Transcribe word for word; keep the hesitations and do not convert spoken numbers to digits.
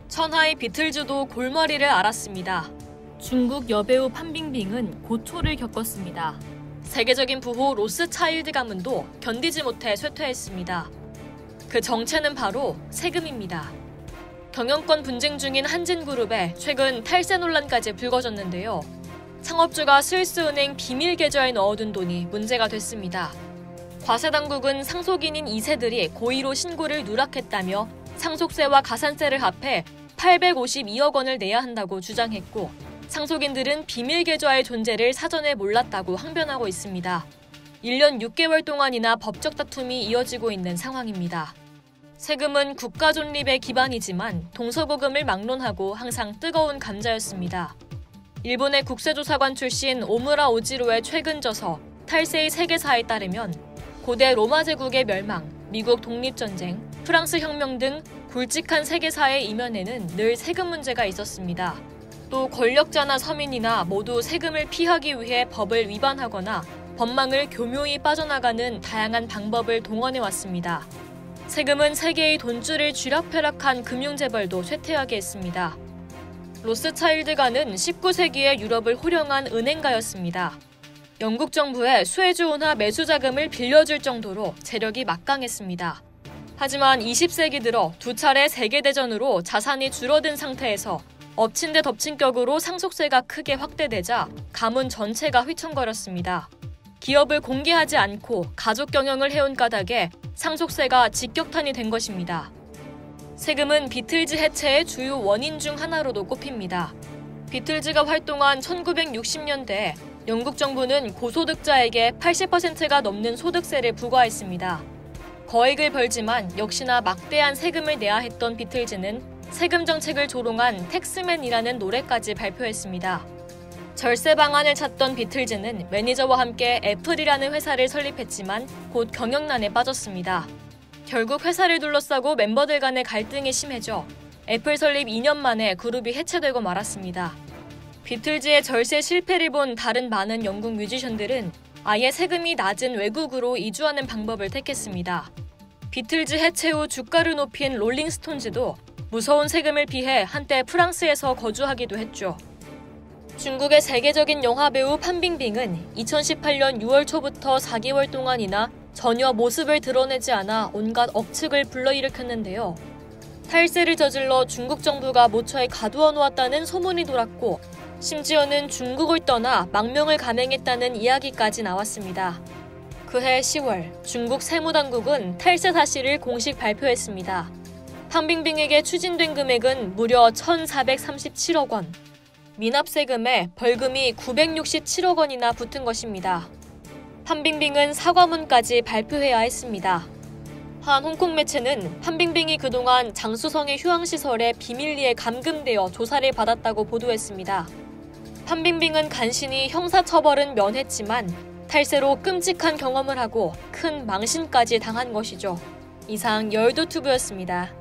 천하의 비틀즈도 골머리를 앓았습니다. 중국 여배우 판빙빙은 고초를 겪었습니다. 세계적인 부호 로스차일드 가문도 견디지 못해 쇠퇴했습니다. 그 정체는 바로 세금입니다. 경영권 분쟁 중인 한진그룹에 최근 탈세 논란까지 불거졌는데요. 창업주가 스위스은행 비밀 계좌에 넣어둔 돈이 문제가 됐습니다. 과세당국은 상속인인 이 세들이 고의로 신고를 누락했다며 상속세와 가산세를 합해 팔백오십이억 원을 내야 한다고 주장했고, 상속인들은 비밀 계좌의 존재를 사전에 몰랐다고 항변하고 있습니다. 일 년 육 개월 동안이나 법적 다툼이 이어지고 있는 상황입니다. 세금은 국가 존립의 기반이지만 동서고금을 막론하고 항상 뜨거운 감자였습니다. 일본의 국세조사관 출신 오무라 오지로의 최근 저서 탈세의 세계사에 따르면 고대 로마 제국의 멸망, 미국 독립전쟁, 프랑스 혁명 등 굵직한 세계사의 이면에는 늘 세금 문제가 있었습니다. 또 권력자나 서민이나 모두 세금을 피하기 위해 법을 위반하거나 법망을 교묘히 빠져나가는 다양한 방법을 동원해왔습니다. 세금은 세계의 돈줄을 쥐락펴락한 금융재벌도 쇠퇴하게 했습니다. 로스차일드가는 십구 세기에 유럽을 호령한 은행가였습니다. 영국 정부에 수에즈 운하 매수 자금을 빌려줄 정도로 재력이 막강했습니다. 하지만 이십 세기 들어 두 차례 세계대전으로 자산이 줄어든 상태에서 엎친 데 덮친 격으로 상속세가 크게 확대되자 가문 전체가 휘청거렸습니다. 기업을 공개하지 않고 가족 경영을 해온 까닭에 상속세가 직격탄이 된 것입니다. 세금은 비틀즈 해체의 주요 원인 중 하나로도 꼽힙니다. 비틀즈가 활동한 천구백육십 년대에 영국 정부는 고소득자에게 팔십 퍼센트가 넘는 소득세를 부과했습니다. 거액을 벌지만 역시나 막대한 세금을 내야 했던 비틀즈는 세금 정책을 조롱한 텍스맨이라는 노래까지 발표했습니다. 절세 방안을 찾던 비틀즈는 매니저와 함께 애플이라는 회사를 설립했지만 곧 경영난에 빠졌습니다. 결국 회사를 둘러싸고 멤버들 간의 갈등이 심해져 애플 설립 이 년 만에 그룹이 해체되고 말았습니다. 비틀즈의 절세 실패를 본 다른 많은 영국 뮤지션들은 아예 세금이 낮은 외국으로 이주하는 방법을 택했습니다. 비틀즈 해체 후 주가를 높인 롤링스톤즈도 무서운 세금을 피해 한때 프랑스에서 거주하기도 했죠. 중국의 세계적인 영화배우 판빙빙은 이천십팔 년 유월 초부터 사 개월 동안이나 전혀 모습을 드러내지 않아 온갖 억측을 불러일으켰는데요. 탈세를 저질러 중국 정부가 모처에 가두어 놓았다는 소문이 돌았고, 심지어는 중국을 떠나 망명을 감행했다는 이야기까지 나왔습니다. 그해 시월, 중국 세무당국은 탈세 사실을 공식 발표했습니다. 판빙빙에게 추진된 금액은 무려 천사백삼십칠억 원. 미납세금에 벌금이 구백육십칠억 원이나 붙은 것입니다. 판빙빙은 사과문까지 발표해야 했습니다. 한 홍콩 매체는 판빙빙이 그동안 장쑤성의 휴양시설에 비밀리에 감금되어 조사를 받았다고 보도했습니다. 판빙빙은 간신히 형사처벌은 면했지만 탈세로 끔찍한 경험을 하고 큰 망신까지 당한 것이죠. 이상 열도튜브였습니다.